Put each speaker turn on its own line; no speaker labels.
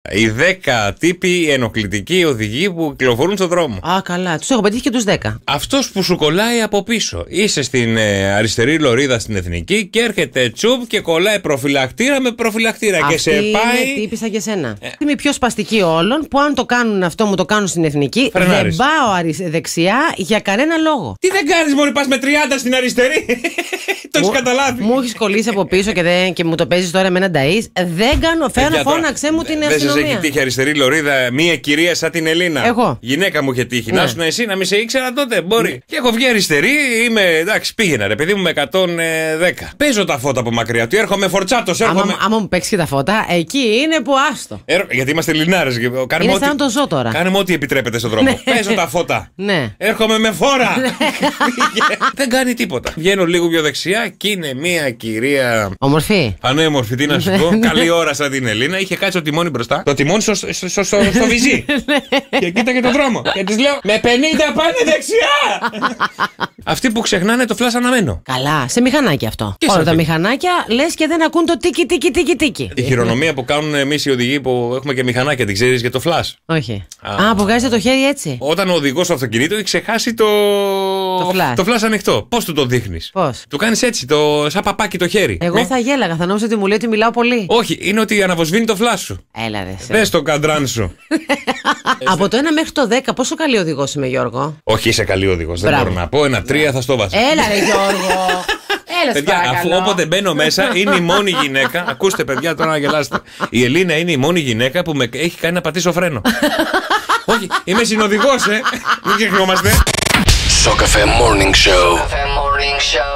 Οι 10 τύποι ενοχλητικοί οδηγοί που κυκλοφορούν στον δρόμο.
Α, καλά. Τους έχω πετύχει και τους 10.
Αυτός που σου κολλάει από πίσω. Είσαι στην αριστερή λωρίδα στην Εθνική και έρχεται τσουπ και κολλάει προφυλακτήρα με προφυλακτήρα.
Αυτή
και σε πάει.
Είναι τύπησα και σένα. Είμαι η πιο σπαστική όλων που αν το κάνουν αυτό μου το κάνουν στην Εθνική.
Φρενάρεις.
Δεν πάω δεξιά για κανένα λόγο.
Τι δεν κάνεις, μωρή, πας με 30 στην αριστερή. Το έχεις καταλάβει.
Μου έχεις κολλήσει από πίσω και μου το παίζεις τώρα με έναν ταΐς. Δεν κάνω, φώναξέ μου την αστυνομία.
Δεν σας έχει τύχει αριστερή λωρίδα μία κυρία σαν την Ελίνα?
Εγώ.
Γυναίκα μου είχε τύχει.
Ναι.
Να σου εσύ να μην σε ήξερα τότε, μπορεί. Και έχω βγει αριστερή, είμαι εντάξει, πήγαινα ρε παιδί μου με 110. Παίζω τα φώτα από μακριά του, έρχομαι φορτσάτος.
Άμα μου παίξει και τα φώτα, εκεί είναι που άστο.
Γιατί είμαστε Ελληνάρες.
Είναι σαν να το ζω τώρα.
Κάνουμε ό,τι επιτρέπεται στον δρόμο. Παίζω τα φώτα.
Ναι.
Έρχομαι με φόρα. Δεν κάνει τίποτα. Βγαίνω λίγο πιο δεξιά και είναι μία κυρία.
Ομορφή.
Πανέμορφη, τι να σου πω. Καλή ώρα σαν την Ελίνα. Είχε κάτσει το τιμόνι μπροστά. Το τιμόνι στο βυζί. Και κοίταγε τον δρόμο. Και τη λέω με 50 πάνε δεξιά. Αυτοί που ξεχνάνε το φλας αναμένο.
Καλά, σε μηχανάκι αυτό.
Και
Όλα
σε
τα
αυτή.
μηχανάκια λες και δεν ακούν το τίκι.
Η χειρονομία που κάνουν εμείς οι οδηγοί που έχουμε και μηχανάκια, την ξέρεις για το φλας?
Όχι. Α, που βγάζετε το χέρι έτσι.
Όταν ο οδηγός του αυτοκινήτου έχει ξεχάσει το φλας ανοιχτό. Πώς του το δείχνεις?
Πώς?
Του κάνεις έτσι, σαν παπάκι το χέρι.
Εγώ θα γέλαγα, θα νόμιζα ότι μου λέει ότι μιλάω πολύ.
Όχι, είναι ότι αναβοσβήνει το φλας σου.
Έλα ρε.
Δες το καντράν σου.
Από το 1 μέχρι το 10, πόσο καλή οδηγός είμαι, Γιώργο?
Όχι, είσαι καλή οδηγός. Δεν
Μπράβο.
μπορώ να πω. Ένα 3 θα στο βάζω.
Έλα ρε Γιώργο. Έλα σου
Παιδιά, αφού
παρακαλώ.
όποτε μπαίνω μέσα είναι η μόνη γυναίκα. Ακούστε, παιδιά, τώρα να γελάσετε. Η Ελίνα είναι η μόνη γυναίκα που με έχει κάνει να πατήσω φρένο. Όχι, είμαι συνοδηγός, μην ξεχνιόμαστε.
Σοκαφέ Morning Show.